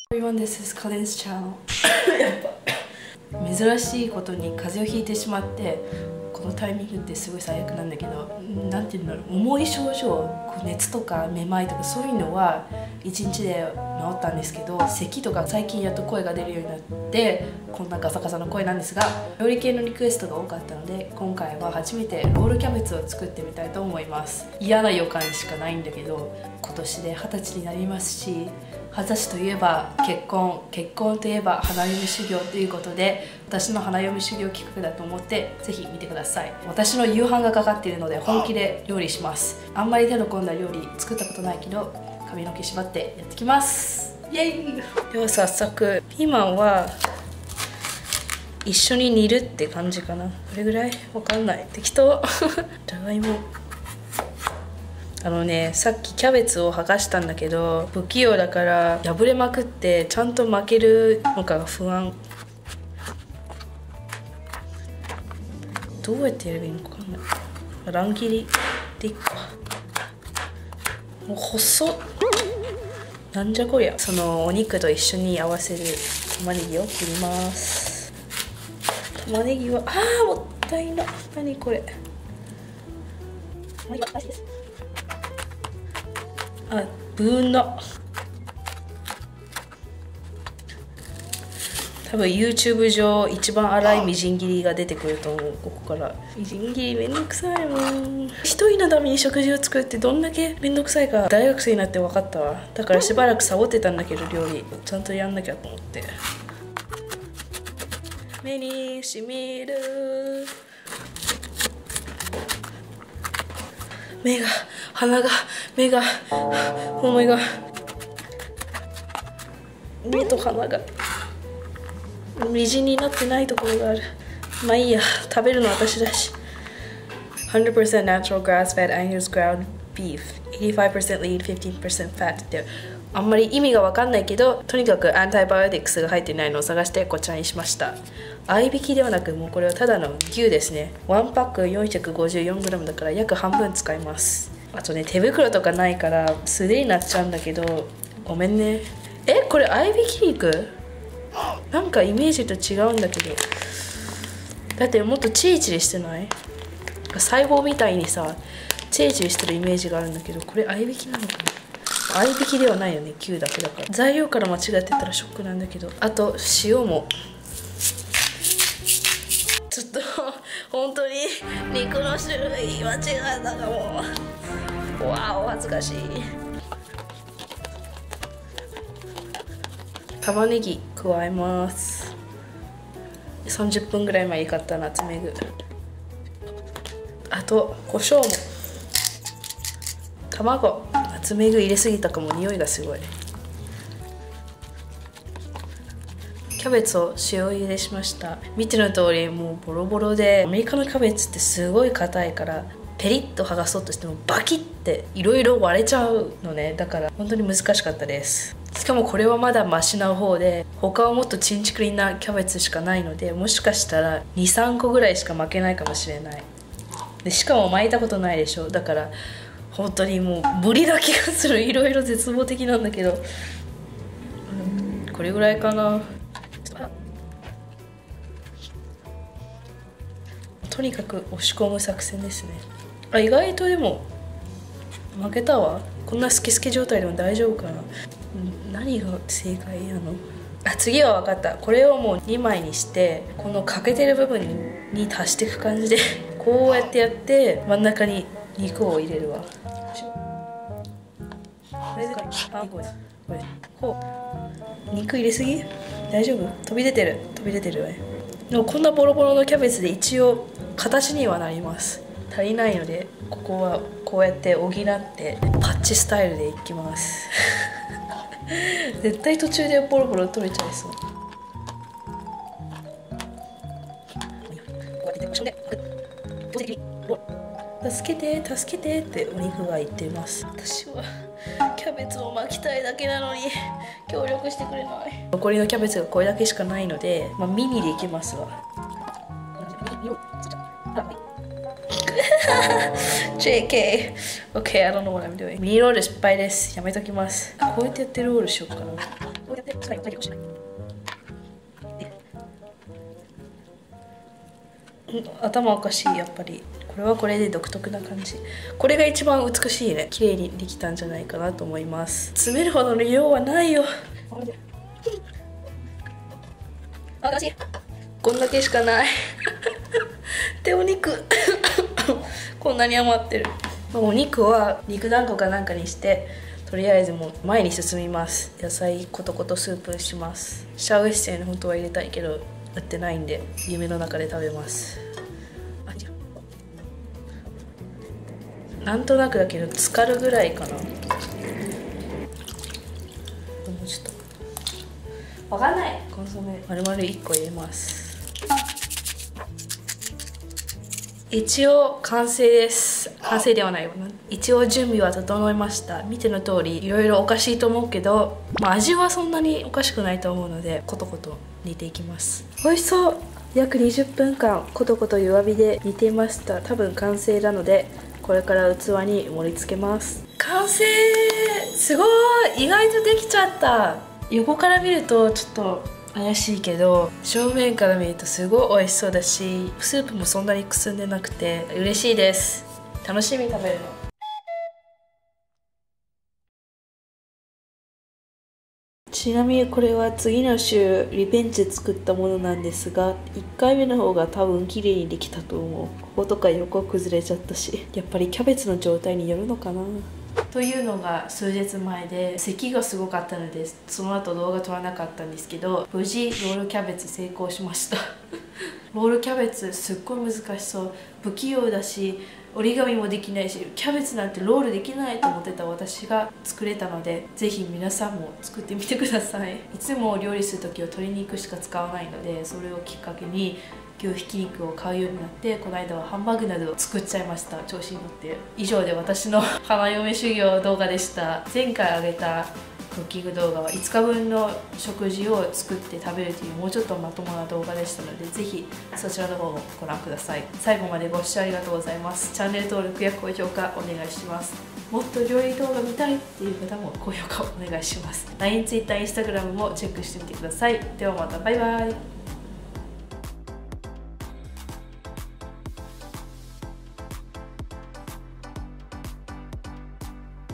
Everyone, this is Colin's channel. 珍しいことに風邪をひいてしまって、このタイミングってすごい最悪なんだけど、なんていうんだろう、重い症状、熱とかめまいとかそういうのは1日で治ったんですけど、咳とか最近やっと声が出るようになって、こんなガサガサの声なんですが、料理系のリクエストが多かったので、今回は初めてロールキャベツを作ってみたいと思います。嫌な予感しかないんだけど、今年で20歳になりますし、20歳といえば結婚といえば花嫁修行ということで、私の花嫁修行企画だと思ってぜひ見てください。私の夕飯がかかっているので本気で料理します。あんまり手の込んだ料理作ったことないけど、髪の毛縛ってやってきます。イエイ。では早速、ピーマンは一緒に煮るって感じかな。これぐらいわかんない、適当。じゃがいも、さっきキャベツを剥がしたんだけど、不器用だから破れまくってちゃんと巻けるのかが不安。どうやってやればいいのか分かんない。乱切りでいっか。もう細っ、なんじゃこりゃ。そのお肉と一緒に合わせる玉ねぎを切ります。玉ねぎはもったいな。何これ。ブーナ。多分 YouTube 上一番粗いみじん切りが出てくると思う。ここからみじん切りめんどくさいもん。一人のために食事を作るってどんだけめんどくさいか大学生になって分かったわ。だからしばらくサボってたんだけど、料理ちゃんとやんなきゃと思って。目にしみる、目が、鼻が、目が、お前が、目と鼻がみじんになってないところがある。まあいいや、食べるの私だし。 100% natural grass-fed Angus ground beef, 85% lean, 15% fat ってあんまり意味が分かんないけど、とにかくアンタイバイオティクスが入ってないのを探してこちらにしました。合いびきではなく、もうこれはただの牛ですね。1パック 454g だから約半分使います。あとね、手袋とかないから素手になっちゃうんだけど、ごめんね。これ合いびき肉？なんかイメージと違うんだけど。だってもっとチリチリしてない？細胞みたいにさ、チリチリしてるイメージがあるんだけど、これ合いびきなのかな？合いびきではないよね、牛だけだから。材料から間違ってたらショックなんだけど。あと塩もちょっと本当に肉の種類間違えたかも。わお、恥ずかしい。玉ねぎ加えます。30分ぐらい前に買ったナツメグ。あと胡椒も。卵、ナツメグ入れすぎたかも、匂いがすごい。キャベツを塩茹でしました。見ての通りもうボロボロで、アメリカのキャベツってすごい硬いから、ペリッと剥がそうとしてもバキッていろいろ割れちゃうのね。だから本当に難しかったです。しかもこれはまだマシな方で、他はもっとチンチクリンなキャベツしかないので、もしかしたら 2,3 個ぐらいしか巻けないかもしれない。でしかも巻いたことないでしょ。だから本当にもう無理な気がする。いろいろ絶望的なんだけど、これぐらいかな。とにかく押し込む作戦ですね。意外とでも負けたわ。こんなスケスケ状態でも大丈夫かな。何が正解なの？次は分かった。これをもう2枚にして、この欠けてる部分に足していく感じでこうやってやって真ん中に肉を入れるわ。これでこう肉入れすぎ？大丈夫？飛び出てるわよ。でもこんなボロボロのキャベツで一応形にはなります。足りないので、ここはこうやって補ってパッチスタイルでいきます絶対途中でボロボロ取れちゃいそう。助けてってお肉が言っています。私はキャベツを巻きたいだけなのに協力してくれない。残りのキャベツがこれだけしかないので、ミニでいきますわ。JK OK, I don't know what I'm doing. ミニロール失敗です。やめときます。こうやってやってロールしようかな。こうやって最後書いてほしい。頭おかしい、やっぱりこれはこれで独特な感じ。これが一番美しいね。綺麗にできたんじゃないかなと思います。詰めるほどの量はないよ。私こんだけしかないでお肉こんなに余ってる。お肉は肉団子かなんかにして、とりあえずもう前に進みます。野菜コトコトスープします。シャウエッセン本当は入れたいけど売ってないんで夢の中で食べます。なんとなくだけど浸かるぐらいかな。もうちょっとわかんない。コンソメ丸々1個入れます。一応完成です。完成ではないよな。一応準備は整いました。見ての通りいろいろおかしいと思うけど、味はそんなにおかしくないと思うのでコトコト煮ていきます。美味しそう。約20分間コトコト弱火で煮ていました。多分完成なのでこれから器に盛り付けます。完成。すごい、意外とできちゃった。横から見るとちょっと怪しいけど正面から見るとすごい美味しそうだし、スープもそんなにくすんでなくて嬉しいです。楽しみに食べるの。ちなみにこれは次の週リベンジで作ったものなんですが、1回目の方が多分綺麗にできたと思う。こことか横崩れちゃったし、やっぱりキャベツの状態によるのかな。というのが数日前で、咳がすごかったのでその後動画撮らなかったんですけど、無事ロールキャベツ成功しましたロールキャベツすっごい難しそう、不器用だし折り紙もできないし、キャベツなんてロールできないと思ってた私が作れたので、ぜひ皆さんも作ってみてください。いつも料理する時は鶏肉しか使わないので、それをきっかけに牛ひき肉を買うようになって、この間はハンバーグなどを作っちゃいました。調子に乗って。以上で私の花嫁修行動画でした。前回あげたクッキング動画は5日分の食事を作って食べるというもうちょっとまともな動画でしたので、ぜひそちらの方をご覧ください。最後までご視聴ありがとうございます。チャンネル登録や高評価お願いします。もっと料理動画見たいっていう方も高評価お願いします。 LINE、Twitter、Instagram もチェックしてみてください。ではまた、バイバイ。